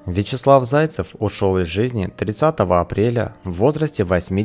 Вячеслав Зайцев ушел из жизни 30 апреля в возрасте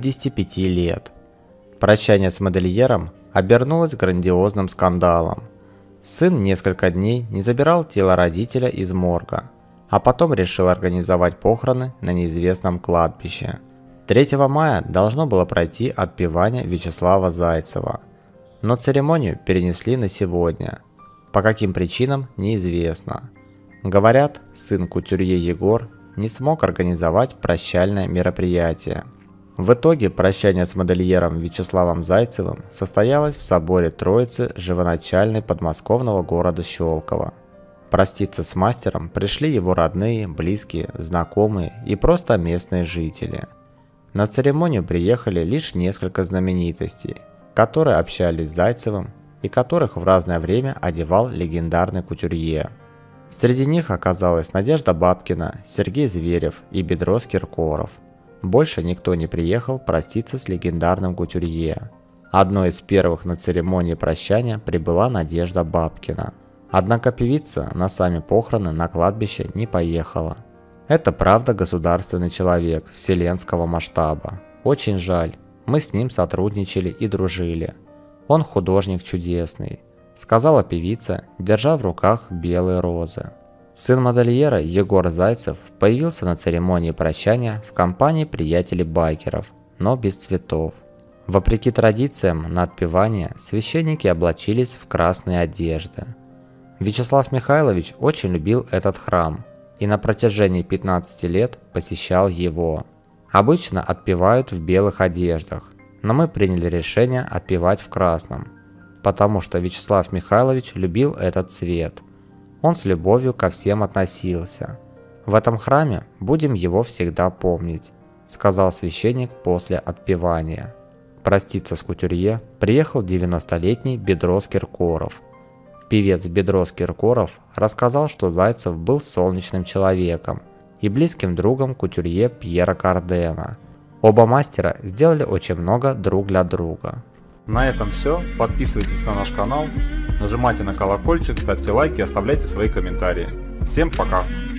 85 лет. Прощание с модельером обернулось грандиозным скандалом. Сын несколько дней не забирал тело родителя из морга, а потом решил организовать похороны на неизвестном кладбище. 3 мая должно было пройти отпевание Вячеслава Зайцева, но церемонию перенесли на сегодня. По каким причинам, неизвестно. Говорят, сын кутюрье Егор не смог организовать прощальное мероприятие. В итоге прощание с модельером Вячеславом Зайцевым состоялось в соборе Троицы Живоначальной подмосковного города Щелково. Проститься с мастером пришли его родные, близкие, знакомые и просто местные жители. На церемонию приехали лишь несколько знаменитостей, которые общались с Зайцевым и которых в разное время одевал легендарный кутюрье. Среди них оказалась Надежда Бабкина, Сергей Зверев и Бедрос Киркоров. Больше никто не приехал проститься с легендарным кутюрье. Одной из первых на церемонии прощания прибыла Надежда Бабкина. Однако певица на сами похороны на кладбище не поехала. Это правда государственный человек вселенского масштаба. Очень жаль, мы с ним сотрудничали и дружили. Он художник чудесный, сказала певица, держа в руках белые розы. Сын модельера Егор Зайцев появился на церемонии прощания в компании приятелей байкеров, но без цветов. Вопреки традициям на отпевание священники облачились в красные одежды. Вячеслав Михайлович очень любил этот храм и на протяжении 15 лет посещал его. Обычно отпевают в белых одеждах, но мы приняли решение отпевать в красном, потому что Вячеслав Михайлович любил этот цвет. Он с любовью ко всем относился. В этом храме будем его всегда помнить, сказал священник после отпевания. Проститься с кутюрье приехал 90-летний Бедрос Киркоров. Певец Бедрос Киркоров рассказал, что Зайцев был солнечным человеком и близким другом кутюрье Пьера Кардена. Оба мастера сделали очень много друг для друга. На этом все. Подписывайтесь на наш канал, нажимайте на колокольчик, ставьте лайки, оставляйте свои комментарии. Всем пока!